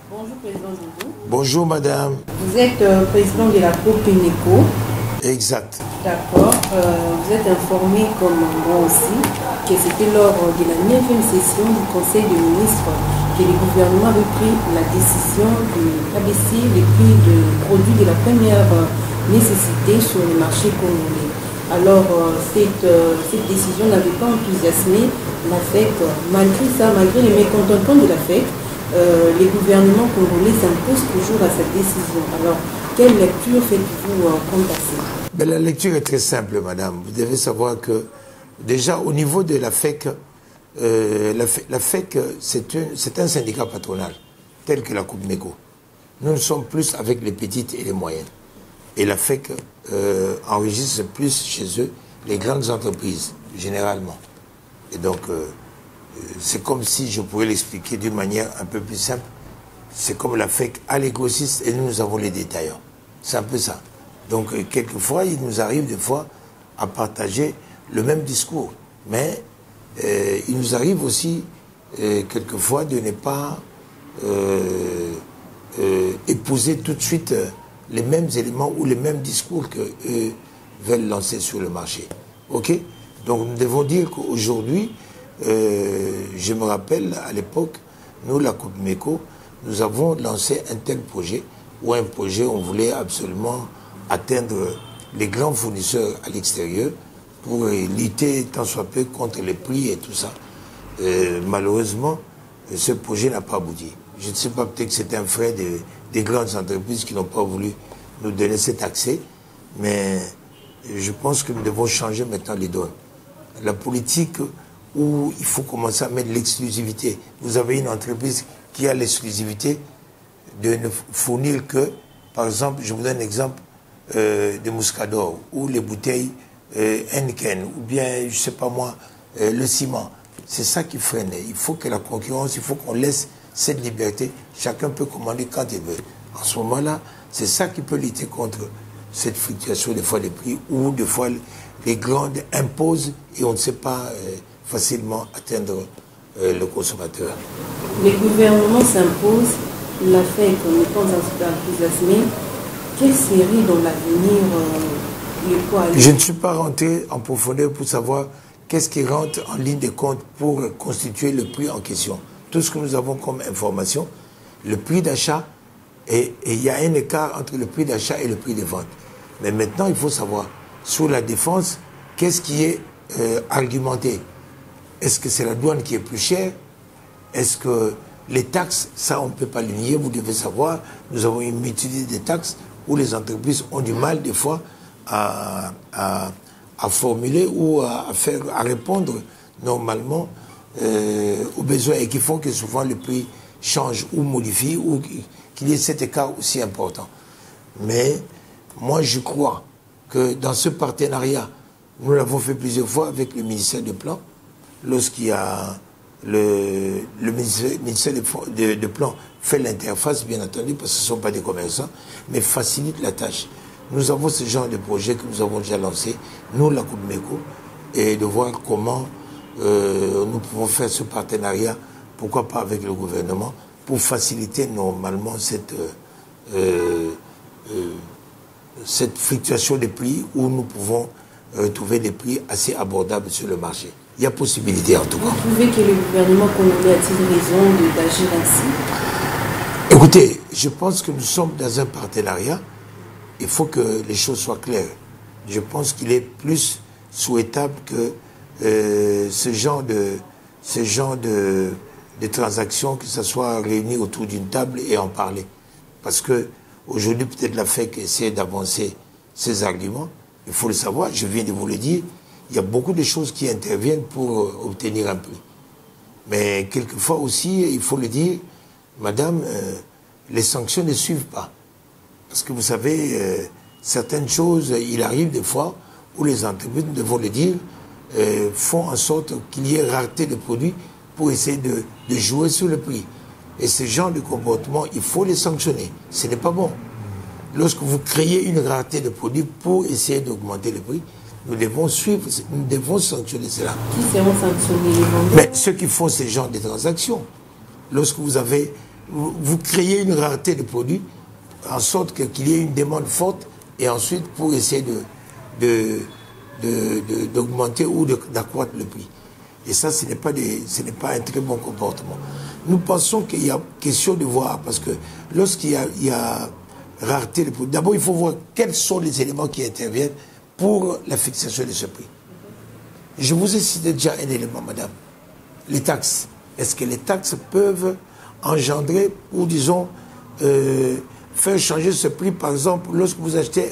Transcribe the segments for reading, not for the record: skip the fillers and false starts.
Bonjour Président Doudou. Bonjour Madame. Vous êtes président de la Copeneco. Exact. D'accord. Vous êtes informé comme moi aussi que c'était lors de la 9e session du Conseil des ministres que le gouvernement avait pris la décision d'abaisser les prix de produits de la première nécessité sur le marché congolais. Alors cette décision n'avait pas enthousiasmé la FEC. Malgré ça, malgré les mécontentements de la FEC, les gouvernements congolais s'imposent toujours à cette décision. Alors, quelle lecture faites-vous quant à ça? Ben, la lecture est très simple, madame. Vous devez savoir que, déjà, au niveau de la FEC, la FEC, c'est un syndicat patronal, tel que la Copeneco. Nous ne sommes plus avec les petites et les moyennes. Et la FEC enregistre plus chez eux les grandes entreprises, généralement. Et donc, c'est comme si je pourrais l'expliquer d'une manière un peu plus simple. C'est comme la FEC a les grossistes et nous avons les détaillants. C'est un peu ça. Donc, quelquefois, il nous arrive des fois à partager le même discours. Mais il nous arrive aussi, quelquefois, de ne pas épouser tout de suite les mêmes éléments ou les mêmes discours qu'eux veulent lancer sur le marché. OK? Donc, nous devons dire qu'aujourd'hui, je me rappelle, à l'époque, nous, la Copeneco, nous avons lancé un tel projet, ou un projet, on voulait absolument atteindre les grands fournisseurs à l'extérieur pour lutter tant soit peu contre les prix et tout ça. Malheureusement, ce projet n'a pas abouti. Je ne sais pas, peut-être que c'était un frein des grandes entreprises qui n'ont pas voulu nous donner cet accès, mais je pense que nous devons changer maintenant les donnes. La politique où il faut commencer à mettre l'exclusivité. Vous avez une entreprise qui a l'exclusivité de ne fournir que, par exemple, je vous donne un exemple de Muscador, ou les bouteilles Heineken, ou bien, je ne sais pas moi, le ciment. C'est ça qui freine. Il faut que la concurrence, il faut qu'on laisse cette liberté. Chacun peut commander quand il veut. En ce moment-là, c'est ça qui peut lutter contre cette fluctuation des fois des prix, ou des fois les grandes imposent et on ne sait pas facilement atteindre le consommateur. Les gouvernements s'imposent, la FEC n'est pas enthousiasmée. Quelle série dans l'avenir Je ne suis pas rentré en profondeur pour savoir qu'est-ce qui rentre en ligne de compte pour constituer le prix en question. Tout ce que nous avons comme information, le prix d'achat, et il y a un écart entre le prix d'achat et le prix de vente. Mais maintenant, il faut savoir, sur la défense, qu'est-ce qui est argumenté? Est-ce que c'est la douane qui est plus chère? Est-ce que les taxes, ça on ne peut pas le nier, vous devez savoir, nous avons une multitude de taxes où les entreprises ont du mal des fois à formuler ou à répondre normalement aux besoins et qui font que souvent le prix change ou modifie ou qu'il y ait cet écart aussi important. Mais moi je crois que dans ce partenariat, nous l'avons fait plusieurs fois avec le ministère du Plan, lorsqu'il y a le ministère de Plan fait l'interface, bien entendu, parce que ce ne sont pas des commerçants, mais facilite la tâche. Nous avons ce genre de projet que nous avons déjà lancé, nous, la Copeneco, et de voir comment nous pouvons faire ce partenariat, pourquoi pas avec le gouvernement, pour faciliter normalement cette fluctuation des prix où nous pouvons trouver des prix assez abordables sur le marché. Il y a possibilité en tout cas. Vous trouvez que le gouvernement congolais a-t-il raison d'agir ainsi? Écoutez, je pense que nous sommes dans un partenariat. Il faut que les choses soient claires. Je pense qu'il est plus souhaitable que ce genre de transactions, que ça soit réuni autour d'une table et en parler. Parce que aujourd'hui, peut-être la FEC essaie d'avancer ses arguments. Il faut le savoir, je viens de vous le dire, il y a beaucoup de choses qui interviennent pour obtenir un prix. Mais quelquefois aussi, il faut le dire, madame, les sanctions ne suivent pas. Parce que vous savez, certaines choses, il arrive des fois où les entreprises, nous devons le dire, font en sorte qu'il y ait rareté de produits pour essayer de jouer sur le prix. Et ce genre de comportement, il faut les sanctionner. Ce n'est pas bon. Lorsque vous créez une rareté de produits pour essayer d'augmenter le prix, nous devons suivre, nous devons sanctionner cela. Qui seront sanctionnés, les vendeurs? Mais ceux qui font ce genre de transactions, lorsque vous avez vous créez une rareté de produits, en sorte qu'il y ait une demande forte, et ensuite pour essayer d'augmenter ou d'accroître le prix. Et ça, ce n'est pas un très bon comportement. Nous pensons qu'il y a question de voir, parce que lorsqu'il y a rareté de produits, d'abord il faut voir quels sont les éléments qui interviennent pour la fixation de ce prix. Je vous ai cité déjà un élément, madame. Les taxes. Est-ce que les taxes peuvent engendrer, ou disons, faire changer ce prix, par exemple, lorsque vous achetez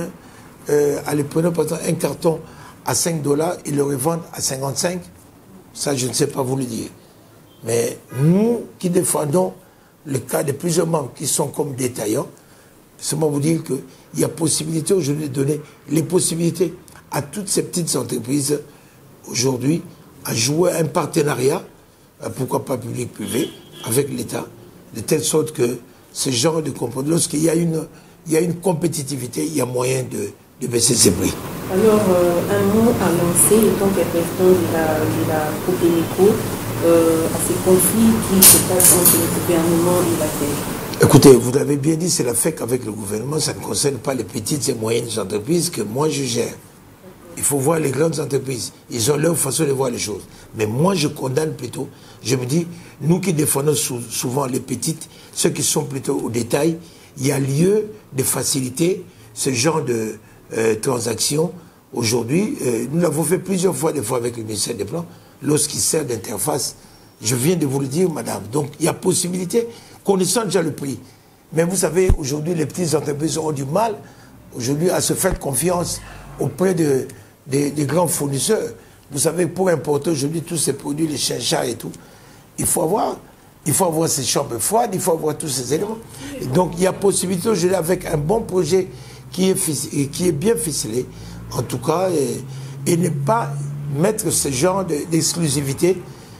allez, prenons par exemple un carton à $5, ils le revendent à 55, ça je ne sais pas vous le dire. Mais nous qui défendons le cas de plusieurs membres qui sont comme détaillants, seulement vous dire qu'il y a possibilité aujourd'hui de donner les possibilités à toutes ces petites entreprises aujourd'hui à jouer un partenariat, pourquoi pas public-privé, avec l'État, de telle sorte que ce genre de comportement, lorsqu'il y a une compétitivité, il y a moyen de baisser ses prix. Alors, un mot à lancer, étant que président de la Copeneco, à ces conflits qui se passent entre le gouvernement et la FEC. Écoutez, vous l'avez bien dit, c'est la FEC avec le gouvernement, ça ne concerne pas les petites et moyennes entreprises que moi je gère. Il faut voir les grandes entreprises. Ils ont leur façon de voir les choses. Mais moi, je condamne plutôt. Je me dis, nous qui défendons souvent les petites, ceux qui sont plutôt au détail, il y a lieu de faciliter ce genre de transactions. Aujourd'hui, nous l'avons fait plusieurs fois, des fois avec le ministère des Plans, lorsqu'il sert d'interface. Je viens de vous le dire, madame. Donc, il y a possibilité, connaissant déjà le prix. Mais vous savez, aujourd'hui, les petites entreprises ont du mal, aujourd'hui, à se faire confiance auprès des grands fournisseurs. Vous savez, pour importer aujourd'hui tous ces produits, les chinchas et tout, il faut avoir ces chambres froides, il faut avoir tous ces éléments. Et donc, il y a possibilité aujourd'hui, avec un bon projet qui est bien ficelé, en tout cas, et ne pas mettre ce genre d'exclusivité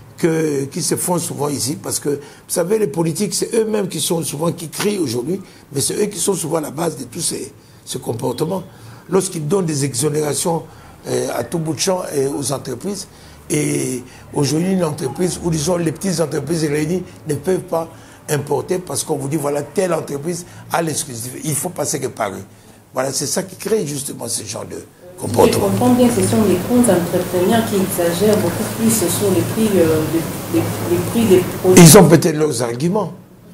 qui se font souvent ici, parce que, vous savez, les politiques, c'est eux-mêmes qui crient aujourd'hui, mais c'est eux qui sont souvent à la base de tous ces comportements. Lorsqu'ils donnent des exonérations à tout bout de champ aux entreprises, et aujourd'hui une entreprise, ou disons les petites entreprises réunies ne peuvent pas importer parce qu'on vous dit voilà, telle entreprise a l'exclusivité, il faut passer que par eux. Voilà, c'est ça qui crée justement ce genre de comportement. Je comprends bien, ce sont les grands entrepreneurs qui exagèrent beaucoup plus sur les prix des produits. Ils ont peut-être leurs arguments.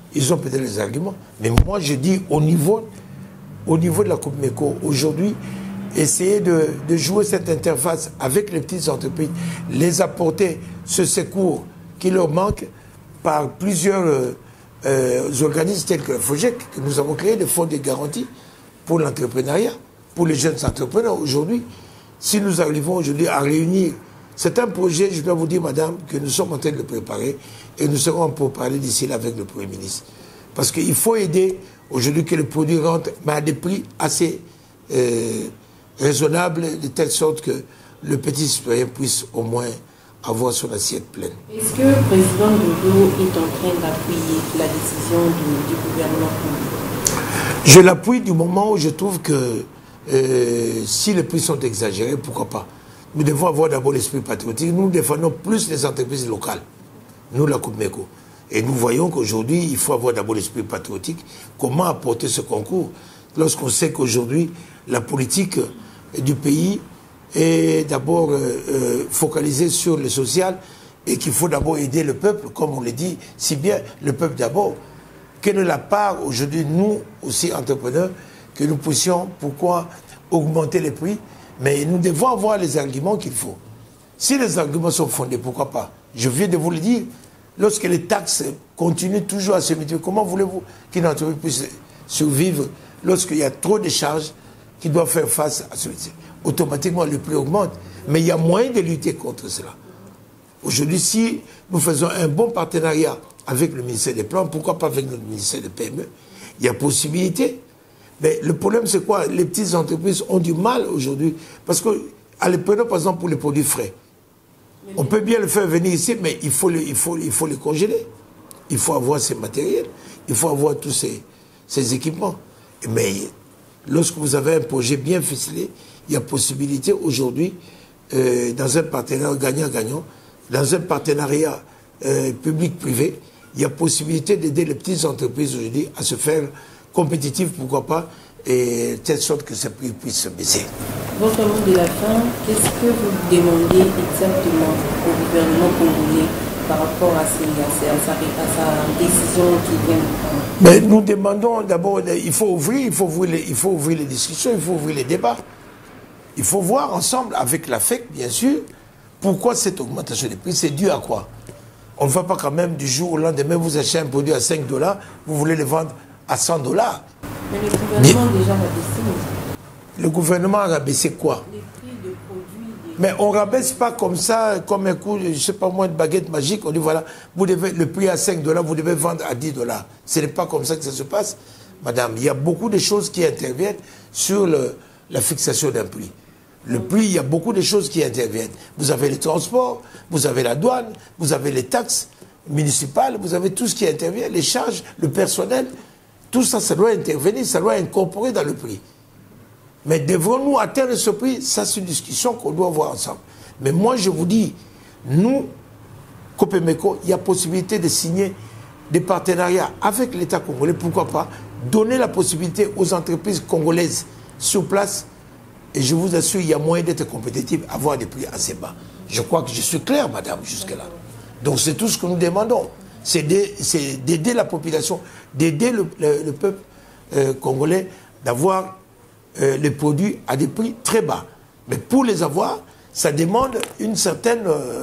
Mais moi je dis au niveau de la Copeneco, aujourd'hui, essayer de jouer cette interface avec les petites entreprises, les apporter ce secours qui leur manque par plusieurs organismes tels que le FOGEC, que nous avons créé des fonds de garantie pour l'entrepreneuriat, pour les jeunes entrepreneurs. Aujourd'hui, si nous arrivons aujourd'hui à réunir, c'est un projet, je dois vous dire, madame, que nous sommes en train de préparer et nous serons pour parler d'ici là avec le Premier ministre. Parce qu'il faut aider aujourd'hui que le produit rentre, mais à des prix assez raisonnables, de telle sorte que le petit citoyen puisse au moins avoir son assiette pleine. Est-ce que le président Dodo est en train d'appuyer la décision du gouvernement? Je l'appuie du moment où je trouve que si les prix sont exagérés, pourquoi pas. Nous devons avoir d'abord l'esprit patriotique. Nous défendons plus les entreprises locales, nous la Copeneco. Et nous voyons qu'aujourd'hui, il faut avoir d'abord l'esprit patriotique. Comment apporter ce concours lorsqu'on sait qu'aujourd'hui, la politique du pays est d'abord focalisée sur le social et qu'il faut d'abord aider le peuple, comme on le dit si bien, le peuple d'abord. Quelle est la part aujourd'hui, nous aussi entrepreneurs, que nous puissions, pourquoi augmenter les prix, mais nous devons avoir les arguments qu'il faut. Si les arguments sont fondés, pourquoi pas? Je viens de vous le dire. Lorsque les taxes continuent toujours à se multiplier, comment voulez-vous qu'une entreprise puisse survivre lorsqu'il y a trop de charges qui doivent faire face à celui-ci? Automatiquement, le prix augmente. Mais il y a moyen de lutter contre cela. Aujourd'hui, si nous faisons un bon partenariat avec le ministère des Plans, pourquoi pas avec notre ministère des PME, il y a possibilité. Mais le problème, c'est quoi? Les petites entreprises ont du mal aujourd'hui. Parce que, prenons par exemple pour les produits frais. On peut bien le faire venir ici, mais il faut les congeler. Il faut avoir ces matériels. Il faut avoir tous ces équipements. Mais lorsque vous avez un projet bien ficelé, il y a possibilité aujourd'hui, dans un partenariat gagnant-gagnant, dans un partenariat public-privé, il y a possibilité d'aider les petites entreprises aujourd'hui à se faire compétitives, pourquoi pas, et de telle sorte que ces prix puissent se baisser. Votre mot de la fin, qu'est-ce que vous demandez exactement au gouvernement congolais par rapport à sa décision qui vient de prendre? Mais nous demandons d'abord, il faut ouvrir les discussions, il faut ouvrir les débats. Il faut voir ensemble avec la FEC, bien sûr, pourquoi cette augmentation des prix, c'est dû à quoi? On ne va pas quand même du jour au lendemain, vous achetez un produit à 5 $, vous voulez le vendre à 100 $. Mais le gouvernement a déjà rabaissé. Le gouvernement a rabaissé quoi? Les prix de produits. Mais on ne rabaisse pas comme ça, comme un coup, je ne sais pas moi, de baguette magique. On dit voilà, vous devez, le prix à 5 $, vous devez vendre à 10 $. Ce n'est pas comme ça que ça se passe, madame. Il y a beaucoup de choses qui interviennent sur la fixation d'un prix. Le prix, il y a beaucoup de choses qui interviennent. Vous avez les transports, vous avez la douane, vous avez les taxes municipales, vous avez tout ce qui intervient, les charges, le personnel. Tout ça, ça doit intervenir, ça doit incorporer dans le prix. Mais devrons-nous atteindre ce prix? Ça, c'est une discussion qu'on doit avoir ensemble. Mais moi, je vous dis, nous, Copemeco, il y a possibilité de signer des partenariats avec l'État congolais. Pourquoi pas donner la possibilité aux entreprises congolaises sur place. Et je vous assure, il y a moyen d'être compétitif, avoir des prix assez bas. Je crois que je suis clair, madame, jusque-là. Donc c'est tout ce que nous demandons. C'est d'aider la population, d'aider le peuple congolais, d'avoir les produits à des prix très bas. Mais pour les avoir, ça demande un certain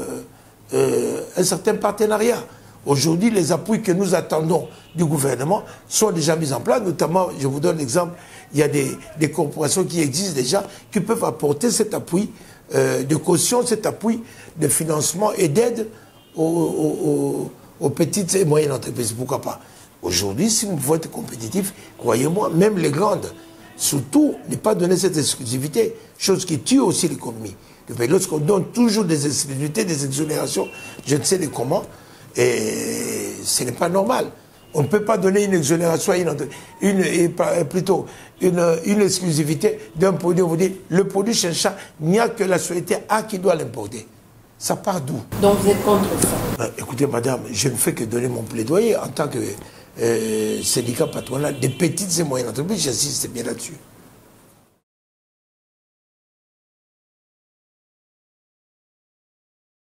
partenariat. Aujourd'hui, les appuis que nous attendons du gouvernement sont déjà mis en place. Notamment, je vous donne l'exemple, il y a des corporations qui existent déjà, qui peuvent apporter cet appui de caution, cet appui de financement et d'aide aux petites et moyennes entreprises. Pourquoi pas? Aujourd'hui, si nous pouvons être compétitifs, croyez-moi, même les grandes, surtout, ne pas donner cette exclusivité, chose qui tue aussi l'économie. Mais lorsqu'on donne toujours des exclusivités, des exonérations, je ne sais de comment, et ce n'est pas normal. On ne peut pas donner une exonération à une exclusivité d'un produit. On vous dit, le produit Chincha, il n'y a que la société A qui doit l'importer. Ça part d'où? Donc vous êtes contre ça? Écoutez, madame, je ne fais que donner mon plaidoyer en tant que syndicat patronal des petites et moyennes entreprises. J'insiste bien là-dessus.